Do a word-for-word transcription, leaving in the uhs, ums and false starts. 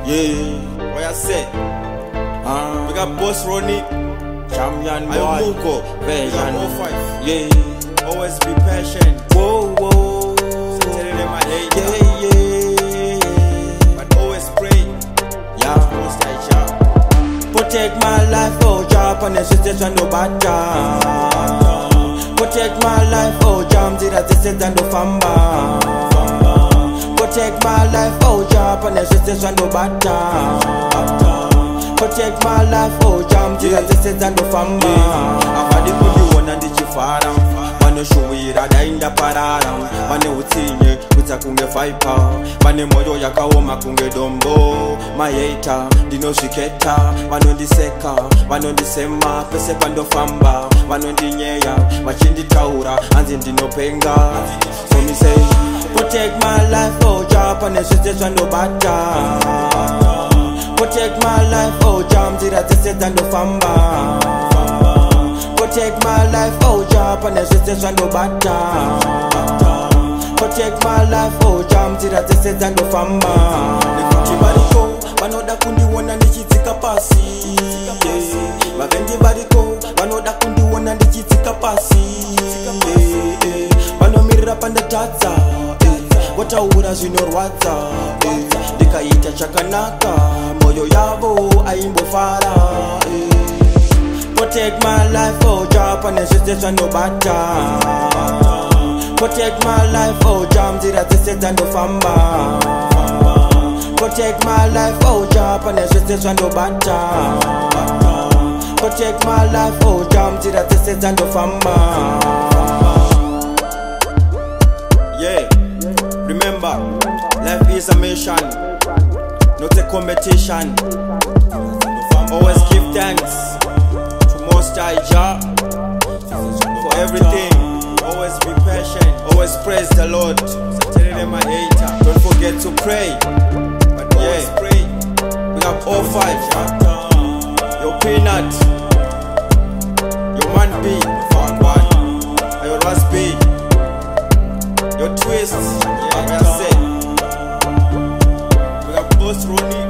Yeah, what I say? Uh, we got Boss Ronnie, Champion Boy, Muko, Version oh five. Yeah, always be patient. Whoa, whoa. So tell them I hate yeah, yeah. But always pray. Yeah, most I job. Protect my life, oh job, and the sisters and no bad job. Protect my life, oh jam, zira sisters and no famba. Protect my life, oh job, and the sisters and no bad job. Protect my life, oh jam, zira sisters and no famba. Afadi kudi wana ndichi fara, mano shuwira dainda parara, mane utinye kuta kunge faipa, mane moyo yakaoma kunge dombo, mayeta dino shiketa, mano ndiseka, mano ndisema, pese pando famba, mano ndinyeya, machindi taura, anzi ndino penga. So me say, protect my life, oh job, and the sisters and no bad job. Protect my life, oh jam, zira sisters and no famba. Protect my life, oh job, and the sisters and no bad job. Protect my life, oh jam, zira sisters and no famba. Nikuti bariko, banoda kundi wana nichitika pasi. Mavendi bariko, banoda kundi wana nichitika pasi. Bano mirra panda tata, wataura zvinorwadza. Ndikaita chakanaka, moyo yavo aimbo fara. Protect my life, oh job, and the sisters and no bad job. Protect my life, oh jam, zira sisters and no famba. Protect my life, oh job, and the sisters and no bad job. Protect my life, oh jam, zira sisters and no famba. Yeah, remember, life is a mission, not a competition. Always give thanks to Most High Jah for everything. Always be patient, always praise the Lord. So tell them I hate. Don't forget to pray. But yeah, pray. We got all five. Your peanut, your man B, one one, and your last B, your twist. Yeah, I say. We got Boss Ronnie.